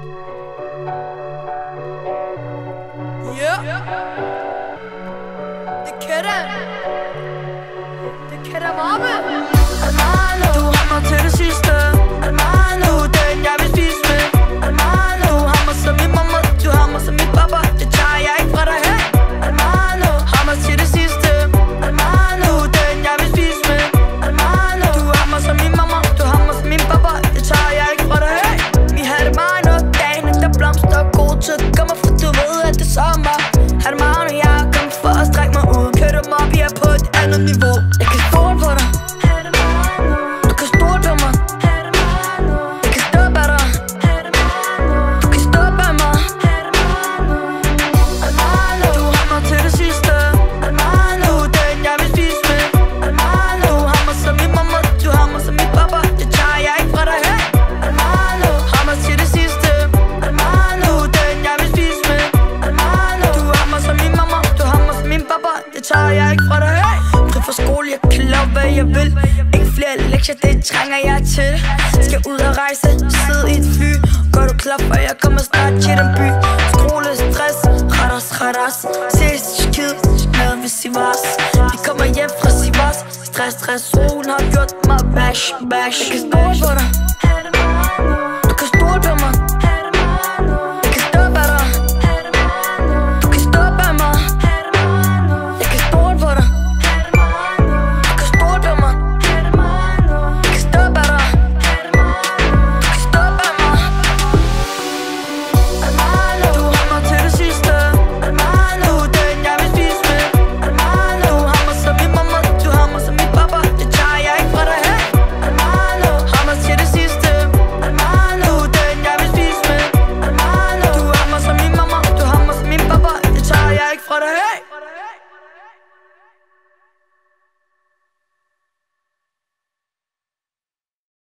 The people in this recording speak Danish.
Ja, det kan det. Det kan det varme. Armano, du har mig til det sidste. Armano, du er den jeg vil spise med. Armano, du har mig som min mamma, du har mig som min papa. Det tager jeg ikke fra dig her. Armano, har mig til det sidste. Armano, du er den jeg vil spise med. Armano, du har mig som min mamma, du har mig som min papa. Det tager jeg ikke fra dig her. Vi har det meget noget dagen, der blomster og god tid kommer, for du ved at det er sommer. Armano, jeg er kommet for at strække mig ud. Kør dem op, jeg er på et andet niveau. Jeg kan stole på dig. Du kan stole på mig. Jeg kan stoppe af dig. Du kan stoppe af mig. Armano, du har mig til det sidste. Armano, du er den jeg vil spise med. Armano, du har mig som min mamma, du har mig som min papa. Det tager jeg ikke fra dig her. Armano, har mig til det sidste. Armano, du er den jeg vil spise med. Armano, du har mig som min mamma, du har mig som min papa. Det tager jeg ikke fra dig her. Fri fra skole, jeg kan lave hvad jeg vil. Ikke flere lektier, det trænger jeg til. Skal ud og rejse, sidde i et fly. Gør du klar, for jeg kommer snart til den by. Skole, stress, raras. Ses skid, nede ved Sivas. Vi kommer hjem fra Sivas. Stress, solen har gjort mig bash. Jeg kan stole på dig.